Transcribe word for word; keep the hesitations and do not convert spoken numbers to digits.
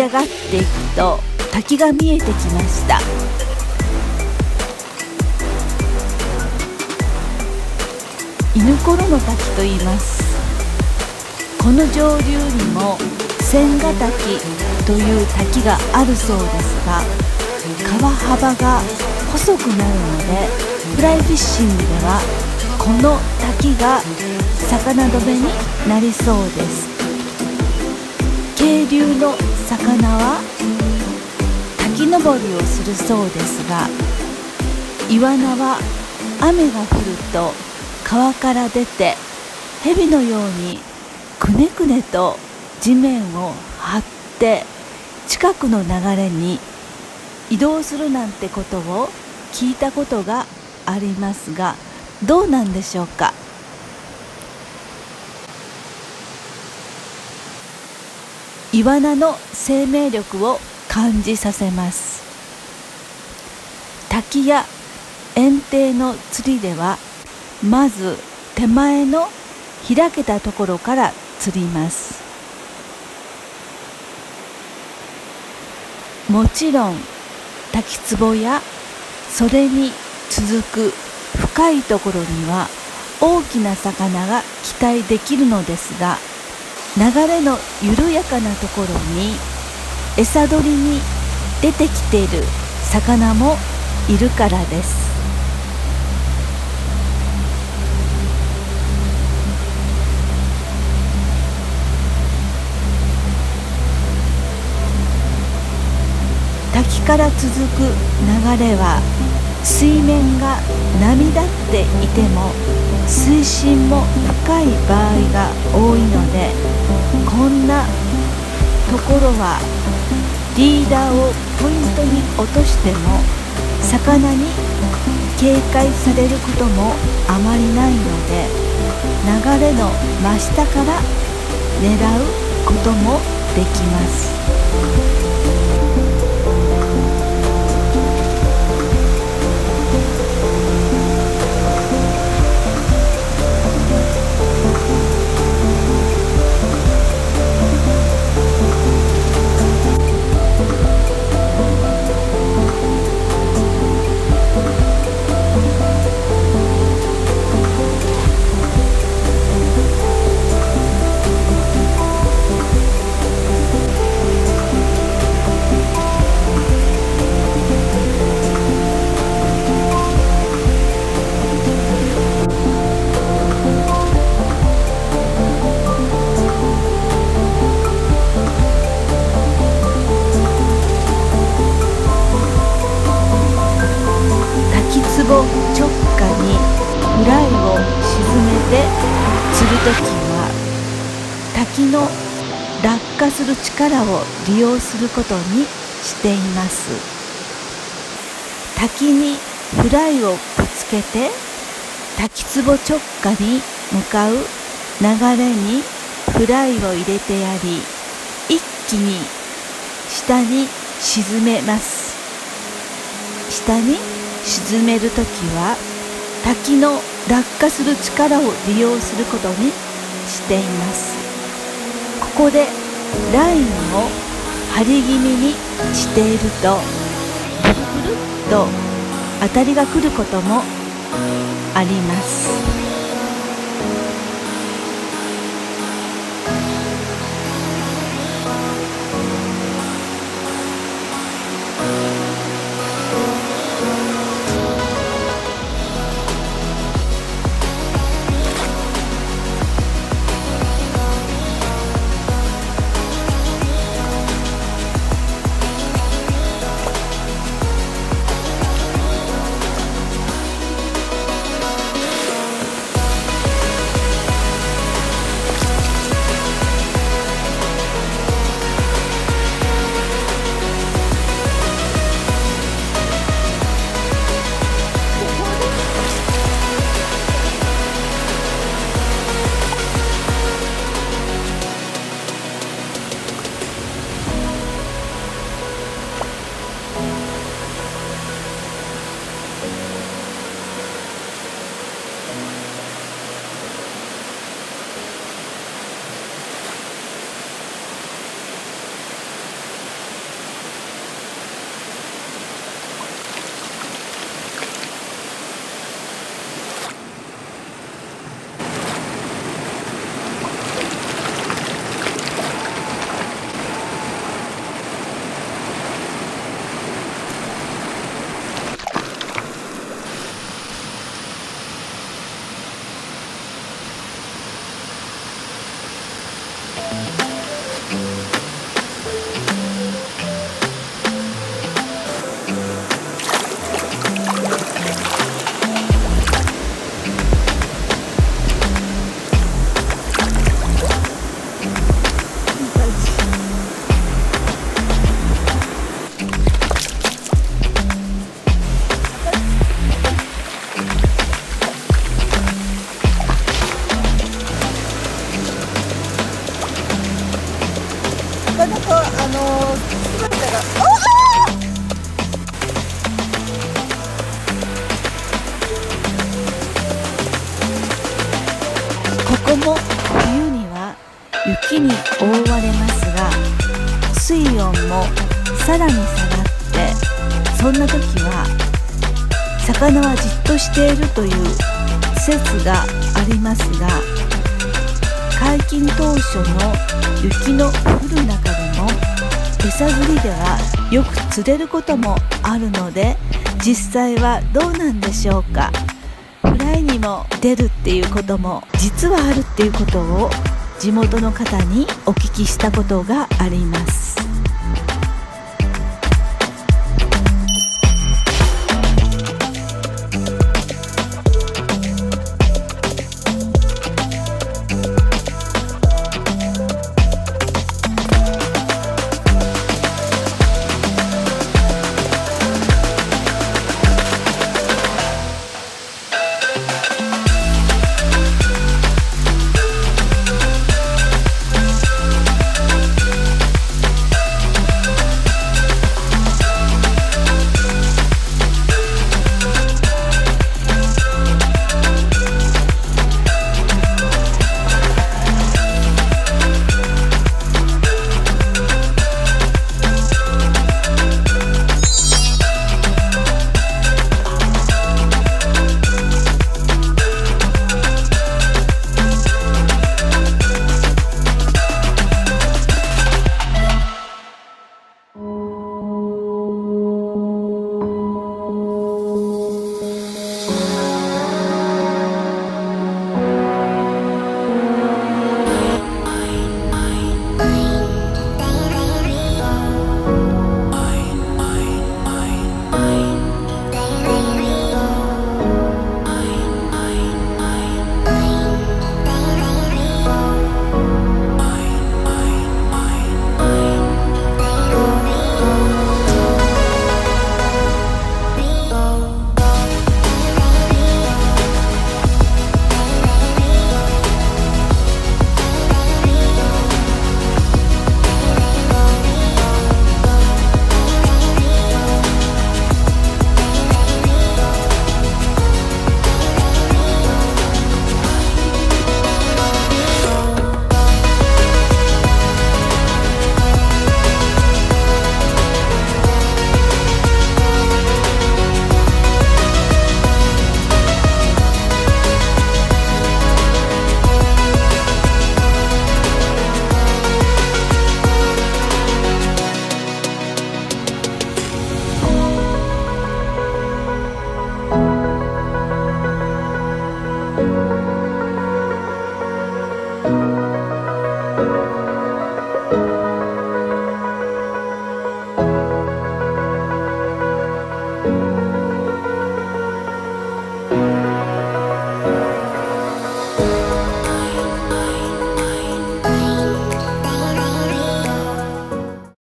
上がっていくと滝が見えてきました。犬ころの滝と言います。この上流にも千ヶ滝という滝があるそうですが、川幅が細くなるのでフライフィッシングではこの滝が魚止めになりそうです。渓流の魚は滝登りをするそうですが、イワナは雨が降ると川から出て蛇のようにくねくねと地面を張って近くの流れに移動するなんてことを聞いたことがありますが、どうなんでしょうか。イワナの生命力を感じさせます。滝や堰堤の釣りではまず手前の開けたところから釣ります。もちろん滝壺やそれに続く深いところには大きな魚が期待できるのですが、流れの緩やかなところに餌取りに出てきている魚もいるからです。滝から続く流れは水面が波立っていても水深も深い場合が多いので、こんなところはリーダーをポイントに落としても魚に警戒されることもあまりないので、流れの真下から狙うこともできます。直下にフライを沈めて釣るときは滝の落下する力を利用することにしています。滝にフライをぶつけて滝壺直下に向かう流れにフライを入れてやり、一気に下に沈めます。下に沈めるときは滝の落下する力を利用することにしています。ここでラインを張り気味にしているとブクルッと当たりが来ることもあります。 雪に覆われますが、水温もさらに下がって、そんな時は魚はじっとしているという説がありますが、解禁当初の雪の降る中でも餌釣りではよく釣れることもあるので、実際はどうなんでしょうか。フライにも出るっていうことも実はあるっていうことを地元の方にお聞きしたことがあります。